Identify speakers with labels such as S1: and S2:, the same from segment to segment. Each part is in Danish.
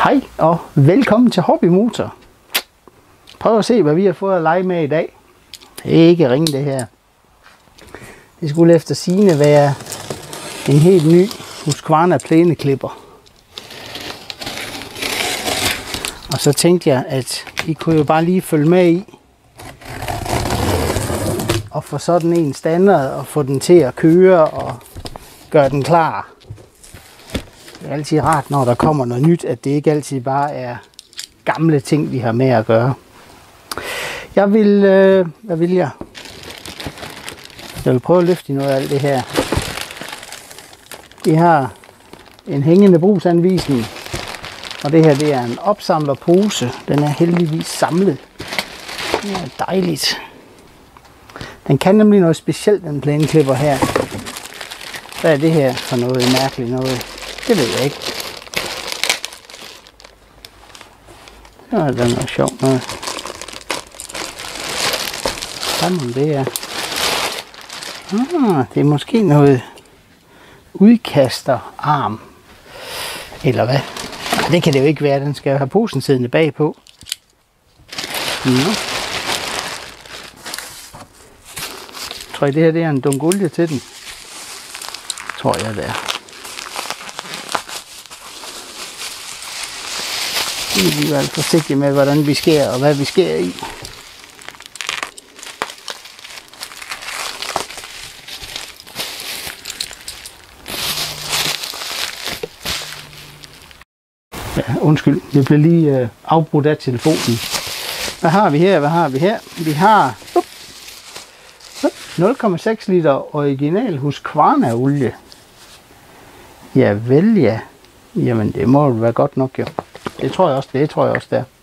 S1: Hej og velkommen til Hobbymotor. Prøv at se, hvad vi har fået at lege med i dag. Det er ikke ringe det her. Det skulle efter sigende være en helt ny Husqvarna plæneklipper. Og så tænkte jeg, at I kunne jo bare lige følge med i og få sådan en standard og få den til at køre og gøre den klar. Det er altid rart, når der kommer noget nyt, at det ikke altid bare er gamle ting, vi har med at gøre. Jeg vil, hvad vil jeg? Jeg vil prøve at løfte noget af alt det her. Vi har en hængende brugsanvisning, og det her det er en opsamlerpose. Den er heldigvis samlet. Det er dejligt. Den kan nemlig noget specielt, den plæneklipper her. Hvad er det her for noget mærkeligt noget? Det ved jeg ikke. Ja, det er noget sjovt noget. Hvad det er? Det er måske noget udkasterarm. Eller hvad? Det kan det jo ikke være. Den skal have posen siddende bagpå. Tror I det her det er en dunk olie til den? Tror jeg det er. Vi er altså forsigtige med, hvordan vi skærer og hvad vi skærer i. Ja, undskyld, jeg blev lige afbrudt af telefonen. Hvad har vi her? Hvad har vi her? Vi har 0,6 liter original Husqvarna olie. Ja vel ja. Jamen det må være godt nok jo. Det tror jeg også, det er.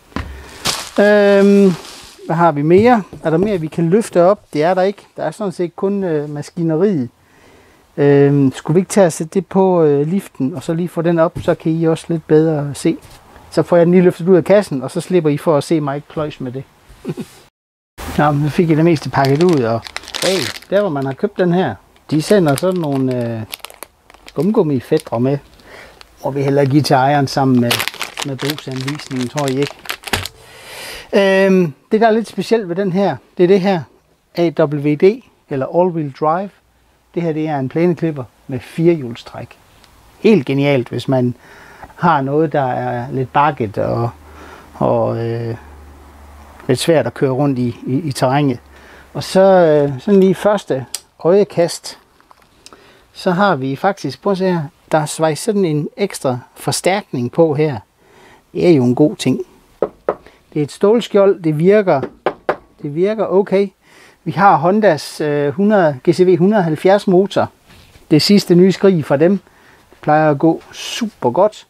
S1: Hvad har vi mere? Er der mere, vi kan løfte op? Det er der ikke. Der er sådan set kun maskineriet. Skulle vi ikke tage at sætte det på liften, og så lige få den op, så kan I også lidt bedre se. Så får jeg den lige løftet ud af kassen, og så slipper I for at se mig ikke kløjs med det. Nå, nu fik jeg det meste pakket ud, og hey, der hvor man har købt den her, de sender sådan nogle skumgummifætre med, og vi heller give til ejeren sammen med brugsanvisningen, tror jeg ikke. Det der er lidt specielt ved den her, det er det her AWD, eller All Wheel Drive. Det her det er en plæneklipper med 4-hjulstræk. Helt genialt, hvis man har noget, der er lidt bakket og lidt svært at køre rundt i terrænet. Og så sådan lige første øjekast, så har vi faktisk, prøv at se her, der er svejst sådan en ekstra forstærkning på her. Det er jo en god ting. Det er et stålskjold, det virker okay. Vi har Hondas GCV 170 motor. Det sidste nye skrig fra dem. Det plejer at gå super godt.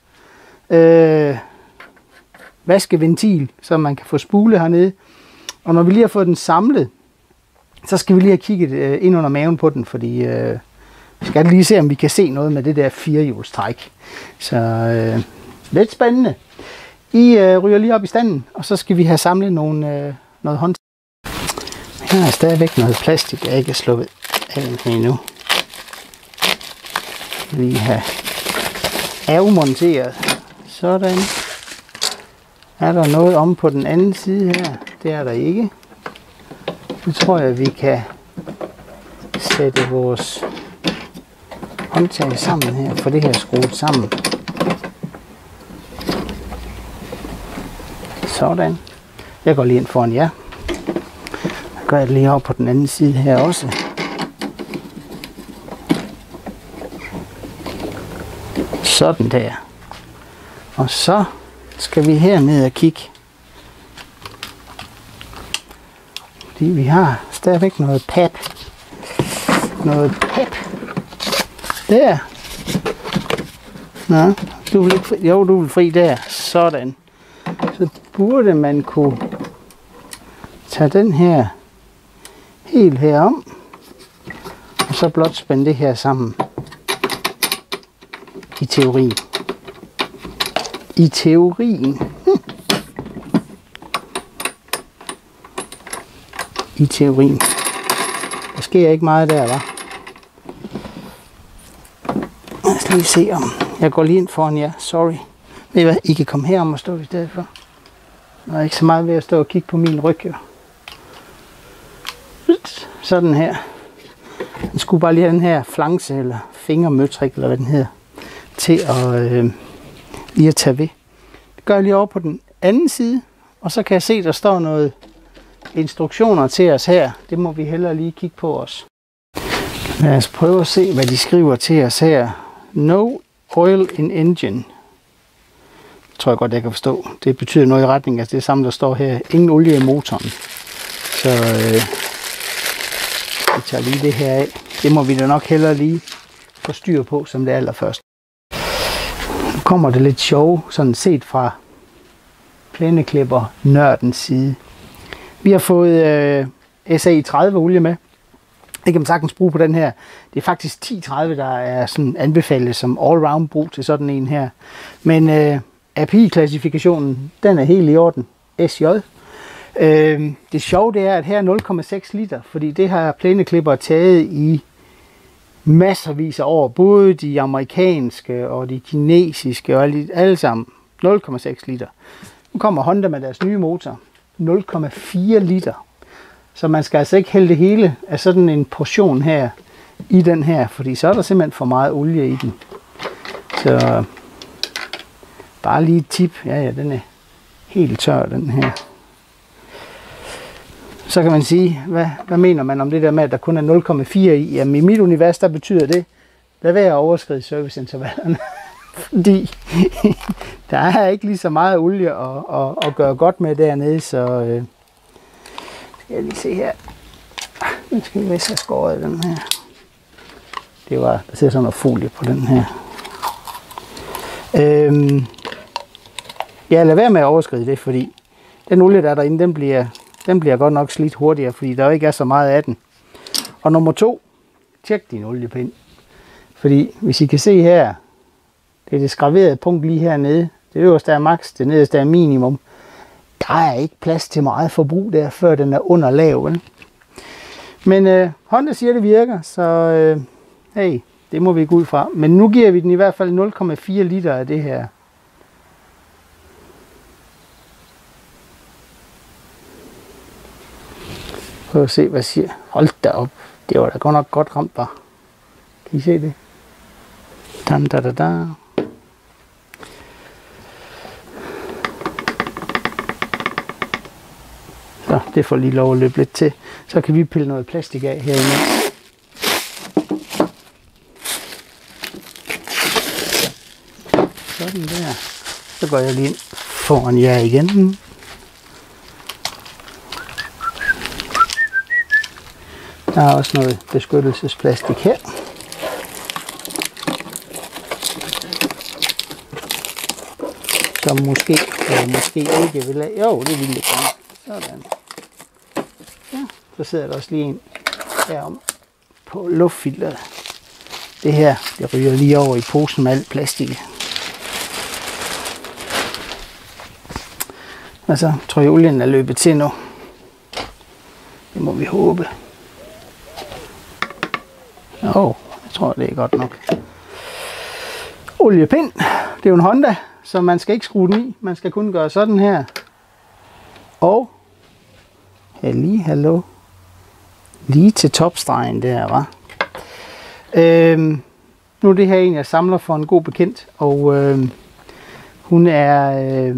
S1: Vaskeventil, så man kan få spule hernede. Og når vi lige har fået den samlet, så skal vi lige have kigget ind under maven på den, fordi vi skal lige se, om vi kan se noget med det der 4-hjulstræk. Så lidt spændende. I ryger lige op i standen, og så skal vi have samlet noget håndtag. Her er stadigvæk noget plastik, jeg ikke er sluppet af endnu. Vi have afmonteret. Sådan. Er der noget om på den anden side her? Det er der ikke. Så tror jeg, vi kan sætte vores håndtag sammen her, for det her skruet sammen. Sådan. Jeg går lige ind foran jer. Jeg gør det lige over på den anden side her også. Sådan der. Og så skal vi herned og kigge. Fordi vi har stadigvæk noget pap. Der. Nå, du vil ikke fri. Jo, du vil fri der. Sådan. Så burde man kunne tage den her helt herom, og så blot spænde det her sammen. I teorien. I teorien. I teorien. Der sker ikke meget der, hva'? Lad os lige se om... Jeg går lige ind foran jer. Sorry. Ved I hvad? I kan komme herom og stå i stedet for. Der er ikke så meget ved at stå og kigge på min ryg, jo. Sådan her. Jeg skulle bare lige have den her flanse, eller fingermøtrik, eller hvad den hedder, til at lige at tage ved. Det gør jeg lige over på den anden side, og så kan jeg se, der står noget instruktioner til os her. Det må vi hellere lige kigge på os. Lad os prøve at se, hvad de skriver til os her. No oil in engine. Det tror jeg godt, jeg kan forstå. Det betyder noget i retning af det samme, der står her. Ingen olie i motoren. Så vi tager lige det her af. Det må vi da nok hellere lige få styr på, som det allerførste. Nu kommer det lidt sjov, sådan set fra plæneklipper nørdens side. Vi har fået SAE30 olie med. Det kan man sagtens bruge på den her. Det er faktisk 1030, der er sådan anbefalet som all-round brug til sådan en her. Men API-klassifikationen, den er helt i orden. SJ. Det sjove det er, at her er 0,6 liter, fordi det har plæneklipper taget i masservis af år. Både de amerikanske og de kinesiske og alle sammen. 0,6 liter. Nu kommer Honda med deres nye motor. 0,4 liter. Så man skal altså ikke hælde det hele af sådan en portion her i den her, fordi så er der simpelthen for meget olie i den. Så bare lige et tip. Ja, den er helt tør, den her. Så kan man sige, hvad mener man om det der med, at der kun er 0,4 i? Jamen i mit univers, der betyder det, lad være at overskride serviceintervallerne. Fordi der er ikke lige så meget olie at gøre godt med dernede, så skal jeg lige se her. Den skal vi vist have skåret, den her. Der ser sådan noget folie på den her. Ja, lad være med at overskride det, fordi den olie, der er derinde, den bliver godt nok slidt hurtigere, fordi der ikke er så meget af den. Og nummer 2, tjek din oliepind. Fordi hvis I kan se her, det er det skraverede punkt lige hernede. Det øverste er max, det nederste er minimum. Der er ikke plads til meget forbrug der, før den er under lav. Vel? Men Honda siger, det virker, så hey, det må vi gå ud fra. Men nu giver vi den i hvert fald 0,4 liter af det her. Prøv at se, hvad jeg siger. Hold da op. Det var da godt nok godt ramt, var. Kan I se det? Dan, da, da, da. Så det får lige lov at løbe lidt til. Så kan vi pille noget plastik af herinde. Sådan der. Så går jeg lige ind foran jer igen. Der er også noget beskyttelsesplastik her. Som måske ikke vil have. Jo, det vil jeg gerne. Sådan. Ja, så sidder der også lige en herom på luftfilteret. Det her, det ryger lige over i posen med alt plastik. Og så tror jeg, olien er løbet til nu. Det må vi håbe. Jeg tror, det er godt nok. Oliepind, det er jo en Honda, så man skal ikke skrue den i. Man skal kun gøre sådan her. Og hallo. Lige til topstregen der, var. Nu er det her en, jeg samler for en god bekendt, og hun er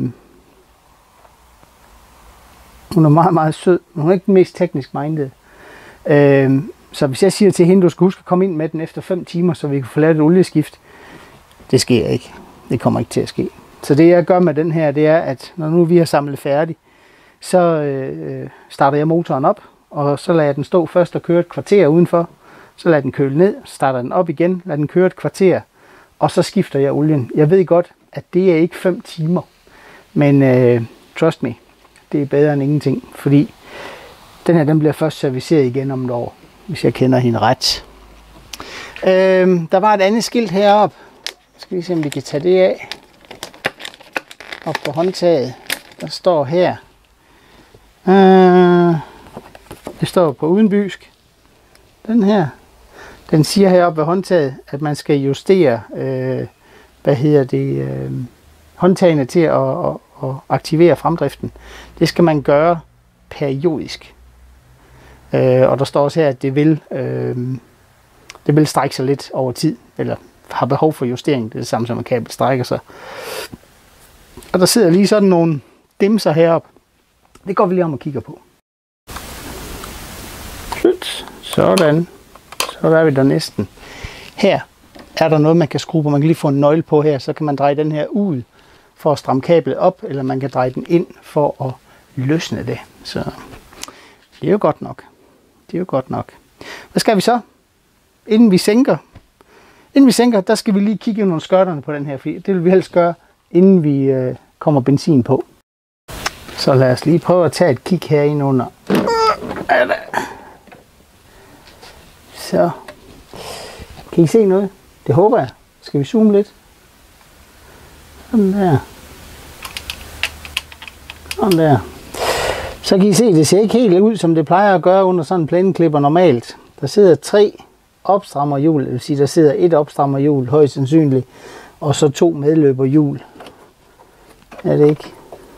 S1: meget, meget sød. Hun er ikke den mest teknisk minded. Så hvis jeg siger til hende, du skal huske at komme ind med den efter 5 timer, så vi kan få lavet et olieskift, det sker ikke. Det kommer ikke til at ske. Så det jeg gør med den her, det er, at når nu vi har samlet færdig, så starter jeg motoren op, og så lader jeg den stå først og køre et kvarter udenfor. Så lader den køle ned, starter den op igen, lader den køre et kvarter, og så skifter jeg olien. Jeg ved godt, at det er ikke 5 timer, men trust me, det er bedre end ingenting, fordi den her, den bliver først serviceret igen om et år, hvis jeg kender hende ret. Der var et andet skilt heroppe. Skal vi se, om vi kan tage det af. Op på håndtaget. Der står her. Det står på udenbysk. Den her. Den siger heroppe ved håndtaget, at man skal justere, håndtagene til at aktivere fremdriften. Det skal man gøre periodisk. Og der står også her, at det vil strække sig lidt over tid, eller har behov for justering. Det er det samme som, at kabel strækker sig. Og der sidder lige sådan nogle dimser heroppe. Det går vi lige om og kigger på. Sådan. Så er vi der næsten. Her er der noget, man kan skrue på. Man kan lige få en nøgle på her, så kan man dreje den her ud for at stramme kablet op, eller man kan dreje den ind for at løsne det. Så det er jo godt nok. Det er jo godt nok. Hvad skal vi så? Inden vi sænker, der skal vi lige kigge ind nogle skørterne på den her, fordi det vil vi helst gøre, inden vi kommer benzin på. Så lad os lige prøve at tage et kig herinde under. Så. Kan I se noget? Det håber jeg. Skal vi zoome lidt? Sådan der. Sådan der. Så kan I se, det ser ikke helt ud, som det plejer at gøre under sådan en plæneklipper normalt. Der sidder 3 opstrammerhjul, det vil sige, der sidder 1 opstrammerhjul højst sandsynligt, og så 2 medløberhjul. Er det ikke?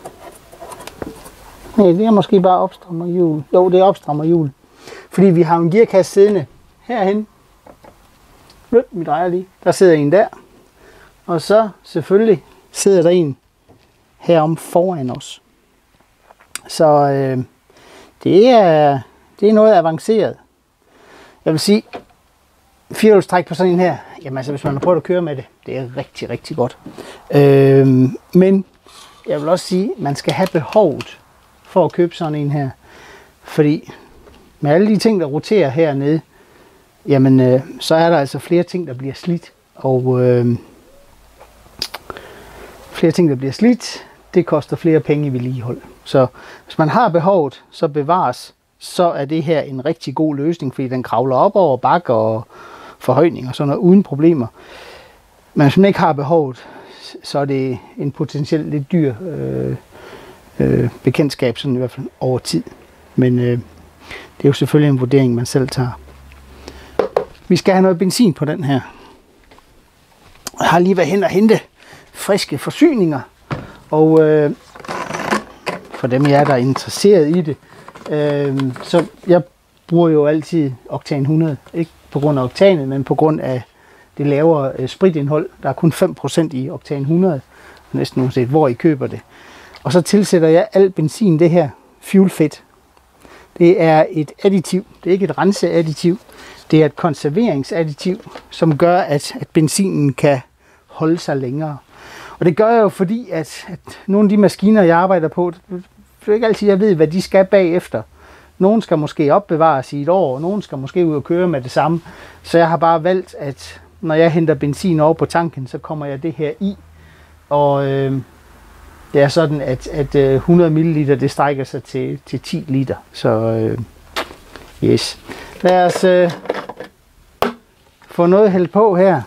S1: Nej, det er måske bare opstrammerhjul. Jo, det er opstrammerhjul. Fordi vi har en gearkasse siddende herhen. Vi drejer lige. Der sidder en der. Og så selvfølgelig sidder der en herom foran os. Så det er noget avanceret. Jeg vil sige, 4-hjulstræk på sådan en her, jamen altså hvis man har prøvet at køre med det, det er rigtig, rigtig godt. Men jeg vil også sige, at man skal have behovet for at købe sådan en her. Fordi med alle de ting, der roterer hernede, jamen så er der altså flere ting, der bliver slidt. Og flere ting, der bliver slidt, det koster flere penge i vedligehold. Så hvis man har behovet, så bevares, så er det her en rigtig god løsning, fordi den kravler op over bakker og forhøjning og sådan noget uden problemer. Men hvis man ikke har behovet, så er det en potentielt lidt dyr bekendtskab, sådan i hvert fald over tid. Men det er jo selvfølgelig en vurdering, man selv tager. Vi skal have noget benzin på den her. Jeg har lige været hen og hente friske forsyninger, og for dem jeg der er interesseret i det, så jeg bruger jo altid oktan 100, ikke på grund af oktanet, men på grund af det lavere spritindhold. Der er kun 5% i oktan 100, næsten uanset hvor I køber det. Og så tilsætter jeg al benzin det her fuel fedt. Det er et additiv, det er ikke et renseadditiv, det er et konserveringsadditiv, som gør, at benzinen kan holde sig længere. Og det gør jeg jo fordi, at nogle af de maskiner, jeg arbejder på, det er ikke altid, jeg ved, hvad de skal bagefter. Nogle skal måske opbevares i et år, og nogle skal måske ud og køre med det samme. Så jeg har bare valgt, at når jeg henter benzin over på tanken, så kommer jeg det her i. Og det er sådan, at 100 ml, det strækker sig til 10 liter. Så yes. Lad os få noget hældt på her.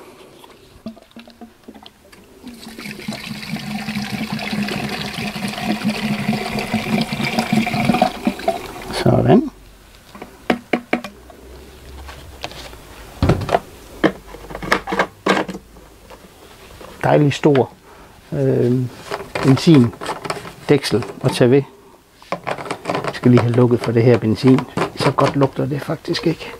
S1: Sådan. Dejlig stor benzindæksel at tage ved. Jeg skal lige have lukket for det her benzin. Så godt lugter det faktisk ikke.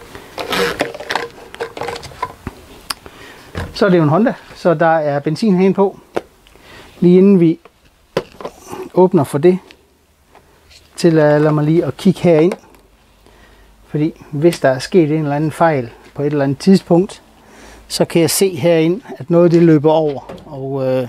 S1: Så er det jo en Honda, så der er benzin herinde på. Lige inden vi åbner for det, lad mig lige at kigge herind. Fordi hvis der er sket en eller anden fejl på et eller andet tidspunkt, så kan jeg se herind, at noget det løber over. Og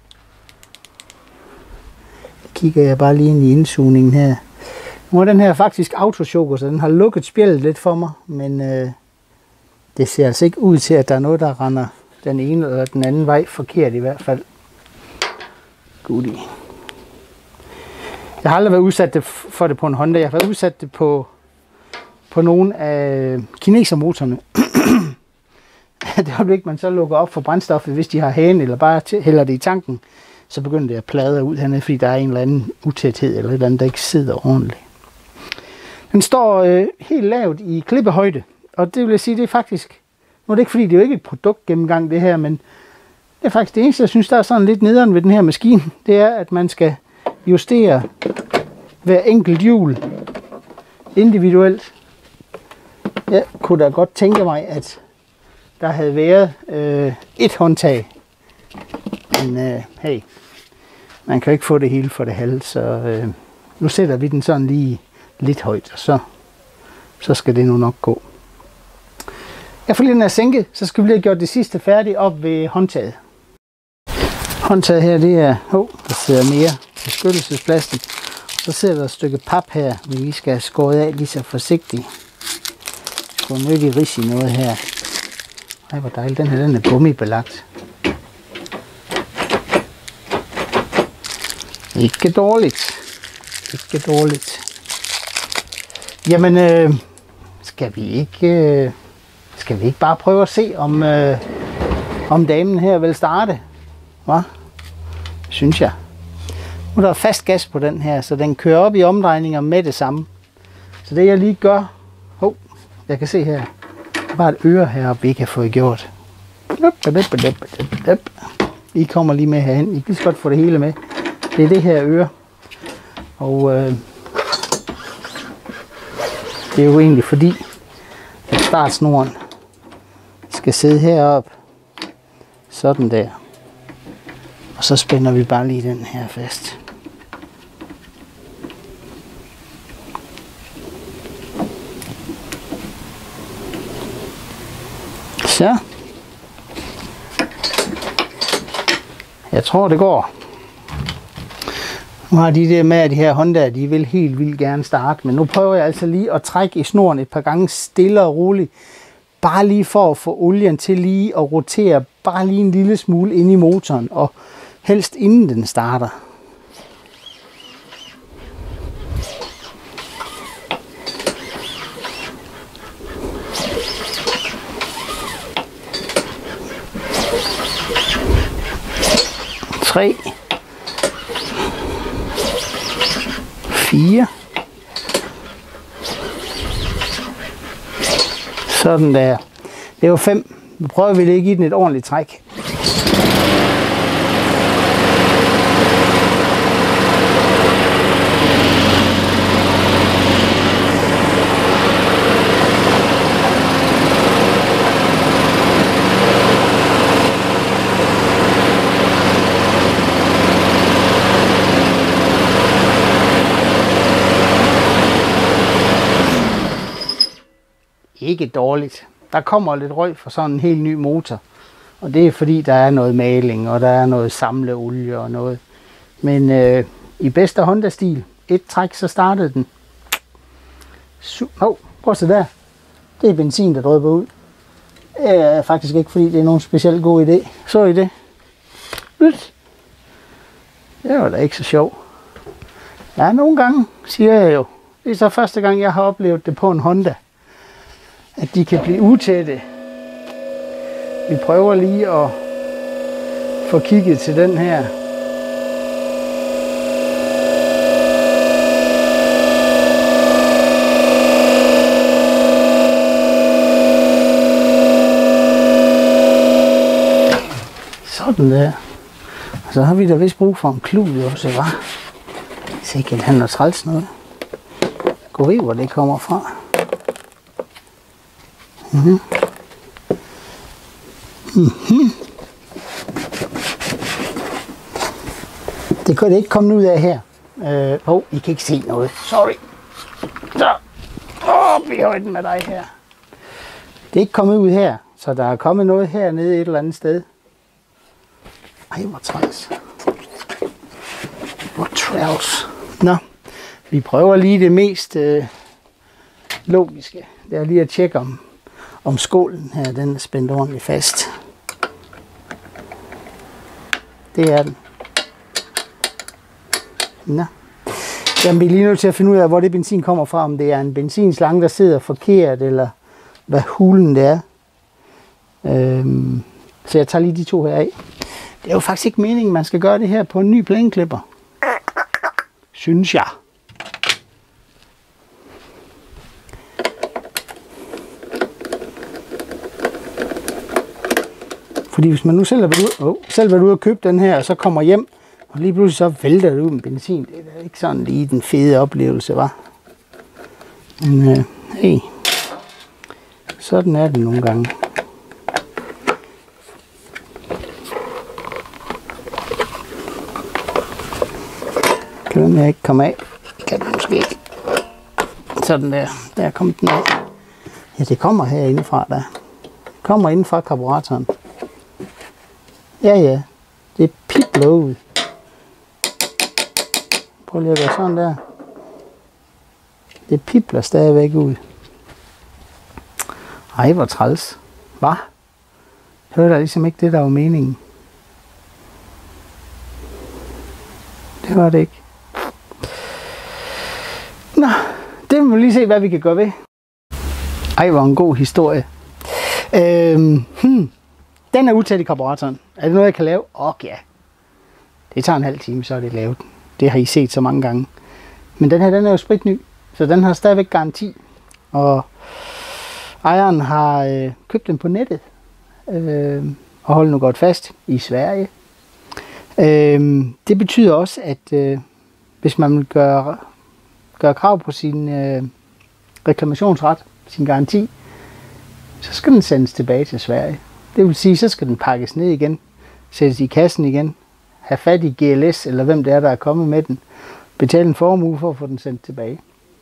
S1: kigger jeg bare lige ind i indsugningen her. Nu er den her faktisk autochoker, så den har lukket spjældet lidt for mig. Men det ser altså ikke ud til, at der er noget, der render den ene eller den anden vej forkert i hvert fald. Goodie. Jeg har aldrig været udsat for det på en Honda. Jeg har været udsat det på nogle af kinesermotorerne. Det øjeblik, man så lukker op for brændstoffet, hvis de har hagen eller bare hælder det i tanken, så begynder det at pladre ud hernede, fordi der er en eller anden utæthed eller et eller andet, der ikke sidder ordentligt. Den står helt lavt i klippehøjde, og det vil jeg sige, det er faktisk, nu er det ikke fordi, det er jo ikke et produktgennemgang det her, men Det er faktisk det eneste, jeg synes, der er sådan lidt nederen ved den her maskine. Det er, at man skal justere hver enkelt hjul individuelt. Jeg kunne da godt tænke mig, at der havde været et håndtag. Men hey, man kan jo ikke få det hele for det halve, så nu sætter vi den sådan lige lidt højt, og så skal det nu nok gå. Jeg får lige den her sænket, så skal vi lige have gjort det sidste færdigt op ved håndtaget. Håndtaget her, det er, der sidder mere beskyttelsesplastik. Så sidder der et stykke pap her, vi lige skal have skåret af lige så forsigtigt. Der er nødt i ris i noget her. Ej, hvor dejligt. Den her, den er gummibelagt. Ikke dårligt. Ikke dårligt. Jamen, skal vi ikke bare prøve at se, om damen her vil starte? Hva? Synes jeg. Nu er der fast gas på den her, så den kører op i omdrejninger med det samme. Så det jeg lige gør, jeg kan se her, bare et øre heroppe, vi kan få gjort. I kommer lige med herhen, I kan lige så godt få det hele med. Det er det her øre. Og det er jo egentlig fordi, at startsnoren skal sidde heroppe, sådan der. Og så spænder vi bare lige den her fast. Så. Jeg tror det går. Nu har de det med, at de her Honda, de vil helt vildt gerne starte. Men nu prøver jeg altså lige at trække i snoren et par gange stille og roligt. Bare lige for at få olien til lige at rotere bare lige en lille smule ind i motoren. Og helst inden den starter. Tre. 4. Sådan der. Det var 5. Nu prøver vi lige at give den et ordentligt træk. Ikke dårligt. Der kommer lidt røg fra sådan en helt ny motor. Og det er fordi, der er noget maling, og der er noget samleolie og noget. Men i bedste Honda-stil, et træk, så startede den. Prøv at se der. Det er benzin, der drypper ud. Det er faktisk ikke, fordi det er nogen specielt god idé. Så I det? Det var da ikke så sjovt. Ja, nogle gange, siger jeg jo. Det er så første gang, jeg har oplevet det på en Honda. At de kan blive utætte. Vi prøver lige at få kigget til den her. Sådan der. Og så har vi da vist brug for en klud også, hva'? Sikkert han har træls noget. Gå ved, hvor det kommer fra. Det kan det ikke komme ud af her. I kan ikke se noget. Sorry. Så. Vi har den med dig her. Det er ikke kommet ud her, så der er kommet noget hernede et eller andet sted. Ej, hvor træls. Hvor træls. Nå, vi prøver lige det mest logiske. Det er lige at tjekke om skålen her, den er spændt ordentligt fast. Det er den. Nå. Jamen, vi er lige nødt til at finde ud af, hvor det benzin kommer fra. Om det er en benzinslange, der sidder forkert, eller hvad hulen det er. Så jeg tager lige de to her af. Det er jo faktisk ikke meningen, man skal gøre det her på en ny plæneklipper. Synes jeg. Fordi hvis man nu selv har været ude og købe den her, og så kommer hjem, og lige pludselig så vælter det ud med benzin. Det er ikke sådan lige den fede oplevelse, var. Men hey, sådan er det nogle gange. Kan den her ikke komme af? Kan den måske ikke. Sådan der. Der kom den af. Ja, det kommer herindefra, der. Det kommer inden fra karburatoren. Ja. Det pipler ud. Prøv lige at gøre sådan der. Det pipler stadigvæk ud. Ej, hvor træls. Hva? Det var da ligesom ikke det, der var meningen. Det var det ikke. Nå, det må vi lige se, hvad vi kan gøre ved. Ej, hvor en god historie. Den er utæt i karburatoren. Er det noget, jeg kan lave? Ja. Det tager en halv time, så er det lavet. Det har I set så mange gange. Men den her, den er jo spritny, så den har stadigvæk garanti. Og ejeren har købt den på nettet. Og hold nu godt fast, i Sverige. Det betyder også, at hvis man vil gøre krav på sin reklamationsret, sin garanti, så skal den sendes tilbage til Sverige. Det vil sige, så skal den pakkes ned igen, sættes i kassen igen, have fat i GLS, eller hvem det er, der er kommet med den, betale en formue for at få den sendt tilbage.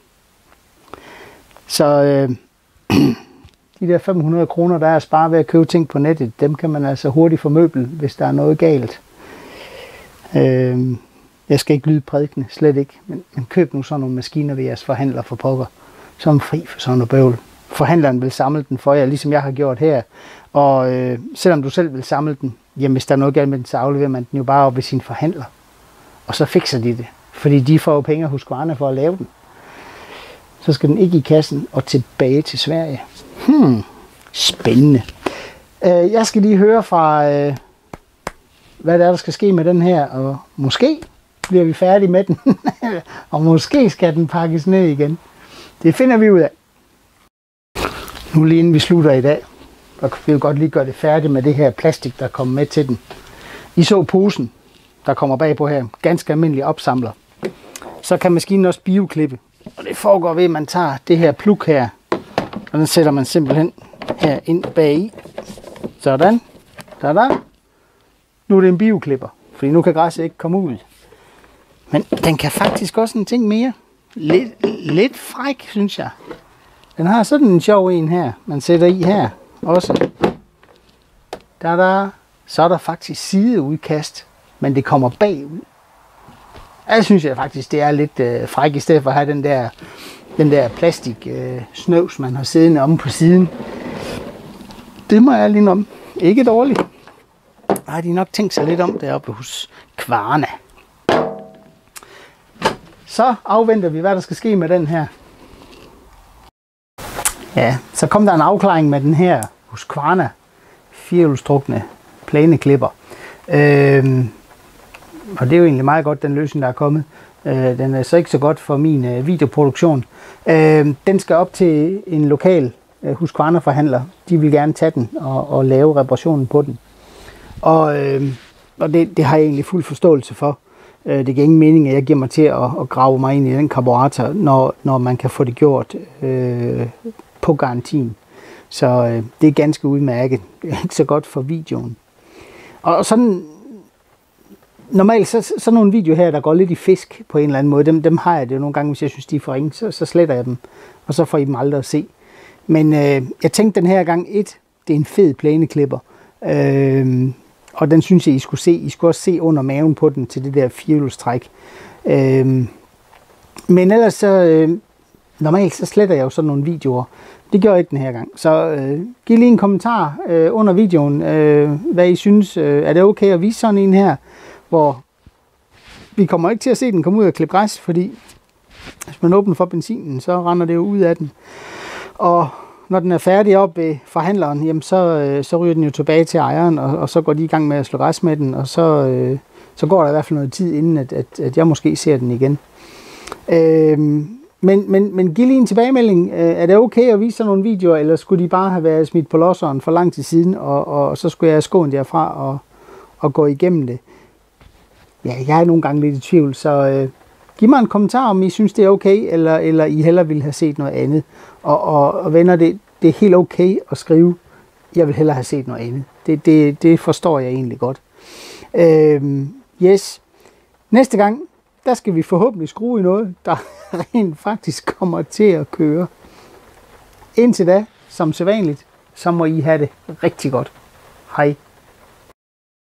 S1: Så de der 500 kroner, der er at spare ved at købe ting på nettet, dem kan man altså hurtigt formøble, hvis der er noget galt. Jeg skal ikke lyde prædikende, slet ikke, men køb nu sådan nogle maskiner ved jeres forhandler for pokker, som fri for sådan noget bøvl. Forhandleren vil samle den for jer, ligesom jeg har gjort her. Og selvom du selv vil samle den, jamen hvis der er noget galt med den, så afleverer man den jo bare op ved sin forhandler. Og så fikser de det, fordi de får jo penge hos Husqvarna for at lave den. Så skal den ikke i kassen og tilbage til Sverige. Spændende. Jeg skal lige høre fra, hvad der skal ske med den her, og måske bliver vi færdige med den, og måske skal den pakkes ned igen. Det finder vi ud af. Nu lige inden vi slutter i dag, så kan vi godt lige gøre det færdigt med det her plastik, der kommer med til den. I så posen, der kommer bagpå her, ganske almindelig opsamler. Så kan maskinen også bioklippe. Og det foregår ved, at man tager det her plug her, og den sætter man simpelthen her ind bagi. Sådan. Tada. Nu er det en bioklipper, fordi nu kan græsset ikke komme ud. Men den kan faktisk også en ting mere. Lidt fræk, synes jeg. Den har sådan en sjov en her, man sætter i her også. Så er der faktisk sideudkast, men det kommer bagud. Jeg synes faktisk, det er lidt fræk, i stedet for at have den der plastik snøvs, man har siddende omme på siden. Det må jeg lige om. Ikke dårligt. Nej, de nok tænkt sig lidt om deroppe hos Husqvarna. Så afventer vi, hvad der skal ske med den her. Ja, så kom der en afklaring med den her Husqvarna firehjulstrukne plæneklipper. Og det er jo egentlig meget godt, den løsning, der er kommet. Den er så ikke så godt for min videoproduktion. Den skal op til en lokal Husqvarna-forhandler. De vil gerne tage den og lave reparationen på den. Og det har jeg egentlig fuld forståelse for. Det giver ingen mening, at jeg giver mig til at grave mig ind i den karburator, når man kan få det gjort på garantien. Så det er ganske udmærket. Det er ikke så godt for videoen. Og sådan normalt, så nogle videoer her, der går lidt i fisk på en eller anden måde, dem har jeg det jo nogle gange, hvis jeg synes, de er for ringe, så sletter jeg dem, og så får I dem aldrig at se. Men jeg tænkte den her gang, det er en fed plæneklipper, og den synes jeg, I skulle se. I skulle også se under maven på den til det der firehjulstræk. Men ellers så, normalt så sletter jeg jo sådan nogle videoer. Det gjorde jeg ikke den her gang. Så giv lige en kommentar under videoen, hvad I synes. Er det okay at vise sådan en her, hvor vi kommer ikke til at se den komme ud og klippe græs, fordi hvis man åbner for benzinen, så render det jo ud af den. Og når den er færdig op ved forhandleren, jamen så ryger den jo tilbage til ejeren, og så går de i gang med at slå græs med den, og så går der i hvert fald noget tid, inden at jeg måske ser den igen. Men giv lige en tilbagemelding. Er det okay at vise sådan nogle videoer, eller skulle de bare have været smidt på losseren for lang tid siden, og så skulle jeg skåne derfra og gå igennem det? Ja, jeg er nogle gange lidt i tvivl, så giv mig en kommentar, om I synes, det er okay, eller I hellere ville have set noget andet. Og venner, det er helt okay at skrive, jeg vil hellere have set noget andet. Det forstår jeg egentlig godt. Yes. Næste gang, der skal vi forhåbentlig skrue i noget, der rent faktisk kommer til at køre. Indtil da, som sædvanligt, så må I have det rigtig godt. Hej.